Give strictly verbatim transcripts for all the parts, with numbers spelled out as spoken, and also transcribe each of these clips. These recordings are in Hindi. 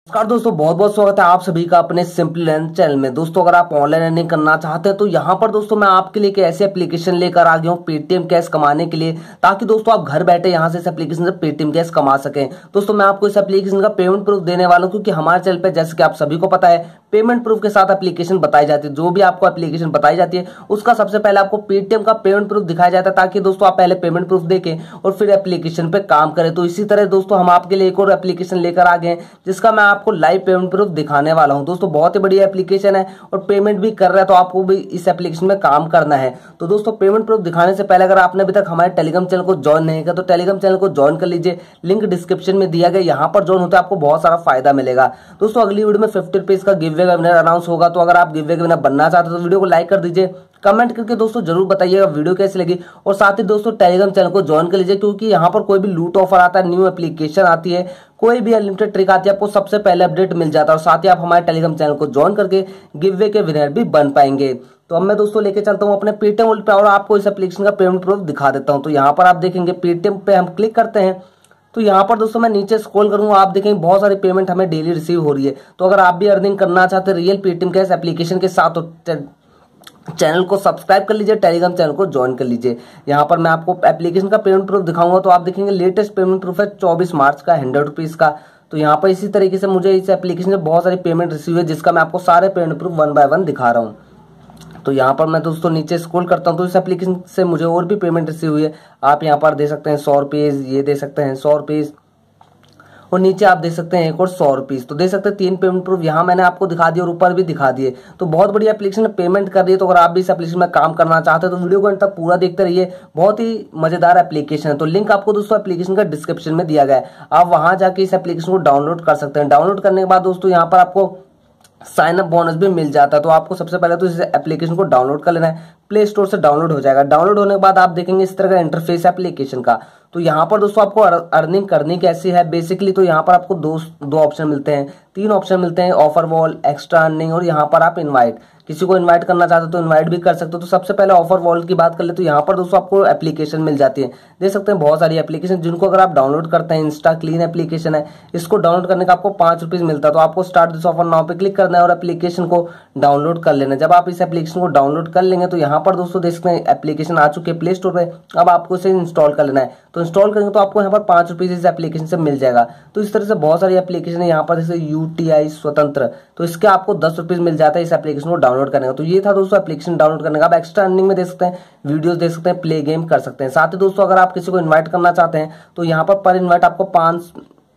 नमस्कार दोस्तों, बहुत बहुत स्वागत है आप सभी का अपने सिंपली लर्न चैनल में। दोस्तों अगर आप ऑनलाइन अर्निंग करना चाहते हैं तो यहाँ पर दोस्तों मैं आपके लिए एक ऐसी एप्लीकेशन लेकर आ गया हूँ पेटीएम कैश कमाने के लिए, ताकि दोस्तों आप घर बैठे यहाँ से इस एप्लीकेशन से पेटीएम कैश कमा सकें। दोस्तों मैं आपको इस एप्लीकेशन का पेमेंट प्रूफ देने वाला हूँ, क्योंकि हमारे चैनल पर जैसे कि आप सभी को पता है पेमेंट प्रूफ के साथ एप्लीकेशन बताई जाती है। जो भी आपको एप्लीकेशन बताई जाती है उसका सबसे पहले आपको पेटीएम का पेमेंट प्रूफ दिखाया जाता है, ताकि दोस्तों आप पहले पेमेंट प्रूफ देखें और फिर एप्लीकेशन पे काम करें। तो इसी तरह दोस्तों हम आपके लिए एक और एप्लीकेशन लेकर आ गए हैं, जिसका मैं आपको लाइव पेमेंट प्रूफ दिखाने वाला हूं। दोस्तों बहुत ही बढ़िया एप्लीकेशन है और पेमेंट भी कर रहा है, तो आपको भी इस एप्लीकेशन में काम करना है। तो दोस्तों पेमेंट प्रूफ दिखाने से पहले अगर आपने अभी तक हमारे टेलीग्राम चैनल को ज्वाइन नहीं किया तो टेलीग्राम चैनल को ज्वाइन कर लीजिए, लिंक डिस्क्रिप्शन में दिया गया। यहाँ पर ज्वाइन होता है आपको बहुत सारा फायदा मिलेगा। दोस्तों अगली वीडियो में फिफ्टी रुपीज का गिव अवे का विनर अनाउंस होगा, तो अगर आप गिव अवे का विनर बनना चाहते हो तो वीडियो को लाइक कर दीजिए, कमेंट करके दोस्तों जरूर बताइएगा वीडियो कैसी लगी, और साथ ही दोस्तों टेलीग्राम चैनल को ज्वाइन कर लीजिए, क्योंकि यहाँ पर कोई भी लूट ऑफर आता है, न्यू एप्लीकेशन आती है, कोई भी अनलिमिटेड ट्रिक आती है, आपको सबसे पहले अपडेट मिल जाता है। और साथ ही आप हमारे टेलीग्राम चैनल को ज्वाइन करके गिव अवे के विनर भी बन पाएंगे। तो अब मैं दोस्तों लेके चलता हूँ अपने पेटीएम वॉलेट पे और आपको इस एप्लीकेशन का पेमेंट प्रूफ दिखा देता हूँ। तो यहाँ पर आप देखेंगे पेटीएम पे हम क्लिक करते हैं, तो यहाँ पर दोस्तों मैं नीचे स्क्रॉल करूंगा, आप देखेंगे बहुत सारी पेमेंट हमें डेली रिसीव हो रही है। तो अगर आप भी अर्निंग करना चाहते हैं रियल पेटीएम के इस एप्लीकेशन के साथ, तो चैनल को सब्सक्राइब कर लीजिए, टेलीग्राम चैनल को ज्वाइन कर लीजिए। यहाँ पर मैं आपको एप्लीकेशन का पेमेंट प्रूफ दिखाऊंगा, तो आप देखेंगे लेटेस्ट पेमेंट प्रूफ है चौबीस मार्च का हंड्रेड रुपीज का। तो यहाँ पर इसी तरीके से मुझे इस एप्लीकेशन में बहुत सारी पेमेंट रिसीव है, जिसका मैं आपको सारे payment proof one by one दिखा रहा हूँ। तो यहाँ पर मैं दोस्तों नीचे स्क्रॉल करता हूँ, तो इस एप्लीकेशन से मुझे और भी पेमेंट रिसीव हुई है। आप यहाँ पर दे सकते हैं सौ रुपीज, ये दे सकते हैं सौ रुपीज, और नीचे आप देख सकते हैं एक और सौ रुपीज। तो दे सकते हैं तीन पेमेंट प्रूफ यहाँ मैंने आपको दिखा दिए और ऊपर भी दिखा दिए। तो बहुत बड़ी एप्लीकेशन पेमेंट कर रही है। तो अगर आप भी इस एप्लीकेशन में काम करना चाहते हैं तो वीडियो को अंत तक पूरा देखते रहिए, बहुत ही मजेदार एप्लीकेशन है। तो लिंक आपको दोस्तों एप्लीकेशन का डिस्क्रिप्शन में दिया गया है, आप वहां जाके इस एप्लीकेशन को डाउनलोड कर सकते हैं। डाउनलोड करने के बाद दोस्तों यहाँ पर आपको साइन अप बोनस भी मिल जाता है। तो आपको सबसे पहले तो इस एप्लीकेशन को डाउनलोड कर लेना है, प्ले स्टोर से डाउनलोड हो जाएगा। डाउनलोड होने के बाद आप देखेंगे इस तरह का इंटरफेस एप्लीकेशन का। तो यहाँ पर दोस्तों आपको अर्निंग करनी कैसी है बेसिकली, तो यहाँ पर आपको दो दो ऑप्शन मिलते हैं, तीन ऑप्शन मिलते हैं, ऑफर वॉल, एक्स्ट्रा अर्निंग, और यहाँ पर आप इनवाइट, किसी को इनवाइट करना चाहते हो तो इनवाइट भी कर सकते हो। तो सबसे पहले ऑफर वॉल की बात कर ले, तो यहाँ पर दोस्तों आपको एप्लीकेशन मिल जाती है, देख सकते हैं बहुत सारी एप्लीकेशन, जिनको अगर आप डाउनलोड करते हैं, इंस्टा क्लीन एप्लीकेशन है, इसको डाउनलोड करने का आपको पांच रुपीज मिलता है। तो आपको स्टार्ट दिस ऑफर नाउ पे क्लिक करना है और एप्लीकेशन को डाउनलोड कर लेना है। जब आप इस एप्लीकेशन को डाउनलोड कर लेंगे तो यहाँ पर दोस्तों देख सकते हैं एप्लीकेशन आ चुकी है प्ले स्टोर पे। अब आपको इसे इंस्टॉल कर लेना है। तो इंस्टॉल करेंगे तो आपको यहाँ पर पांच रुपीज इस एप्लीकेशन से मिल जाएगा। तो इस तरह से बहुत सारी एप्लीकेशन है यहाँ पर, जैसे यूटीआई स्वतंत्र, तो इसके आपको दस रुपीज मिल जाता है इस एप्लीकेशन को डाउनलोड करने का। तो ये था दोस्तों एप्लीकेशन डाउनलोड करने का। आप एक्स्ट्रा अर्निंग में देख सकते हैं, वीडियोस देख सकते हैं, प्ले गेम कर सकते हैं। साथ ही दोस्तों अगर आप किसी को इन्वाइट करना चाहते हैं तो यहाँ पर पर इन्वाइट आपको पांच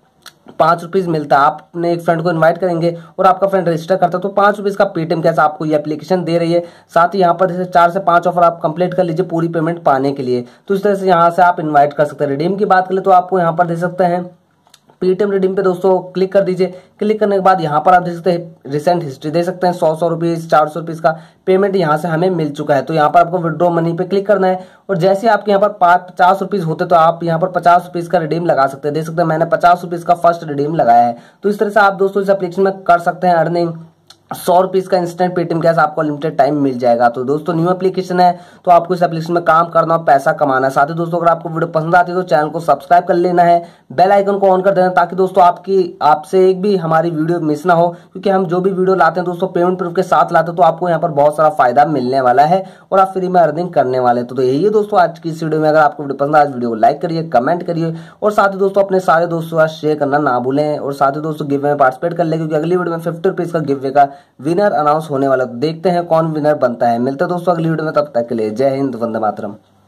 पांच रुपीज मिलता है। आप अपने एक फ्रेंड को इनवाइट करेंगे और आपका फ्रेंड रजिस्टर करता है तो पांच रुपीज का पेटीएम कैसे आपको ये एप्लीकेशन दे रही है। साथ ही यहाँ पर जैसे चार से पांच ऑफर आप कंप्लीट कर लीजिए पूरी पेमेंट पाने के लिए। तो इस तरह से यहाँ से आप इनवाइट कर सकते हैं। रिडीम की बात करें तो आपको यहाँ पर दे सकते हैं पेटीएम रिडीम पे दोस्तों क्लिक कर दीजिए। क्लिक करने के बाद यहाँ पर आप देख सकते हैं रिसेंट हिस्ट्री देख सकते हैं, सौ सौ रुपीज, चार सौ रुपीज का पेमेंट यहाँ से हमें मिल चुका है। तो यहाँ पर आपको विड्रॉ मनी पे क्लिक करना है, और जैसे आपके यहाँ पर पचास रुपीज होते तो आप यहाँ पर पचास रुपीज का रिडीम लगा सकते हैं। देख सकते हैं मैंने पचास रुपीज का फर्स्ट रिडीम लगाया है। तो इस तरह से आप दोस्तों इस एप्लीकेशन में कर सकते हैं अर्निंग। सौ रुपीज का इंस्टेंट पेटीएम कैश आपको लिमिटेड टाइम मिल जाएगा। तो दोस्तों न्यू एप्लीकेशन है, तो आपको इस एप्लीकेशन में काम करना और पैसा कमाना है। साथ ही दोस्तों अगर आपको वीडियो पसंद आती है तो चैनल को सब्सक्राइब कर लेना है, बेल आइकन को ऑन कर देना, ताकि दोस्तों आपकी आपसे एक भी हमारी वीडियो मिस ना हो, क्योंकि हम जो भी वीडियो लाते हैं दोस्तों पेमेंट प्रूफ के साथ लाते हैं, तो आपको यहाँ पर बहुत सारा फायदा मिलने वाला है और आप फ्री में अर्निंग करने वाले हैं। तो यही है दोस्तों आज की इस वीडियो में। अगर आपको वीडियो पसंद आए वीडियो को लाइक करिए, कमेंट करिए, और साथ ही दोस्तों अपने सारे दोस्तों के साथ शेयर करना ना भूलें। और साथ ही दोस्तों गिव में पार्टिसिपेट कर ले, क्योंकि अगली वीडियो में फिफ्टी रुपीज का गिव का विनर अनाउंस होने वाला। देखते हैं कौन विनर बनता है। मिलते हैं दोस्तों अगली वीडियो में, तब तक के लिए जय हिंद, वंदे मातरम।